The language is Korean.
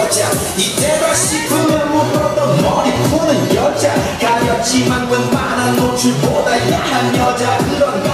여자 이때다 싶으면 묶었던 머리 푸는 여자 가렸지만 웬만한 노출보다 야한 여자 그런